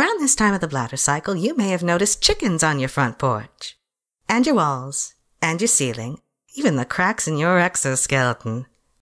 Around this time of the bladder cycle, you may have noticed chickens on your front porch. And your walls, and your ceiling, even the cracks in your exoskeleton.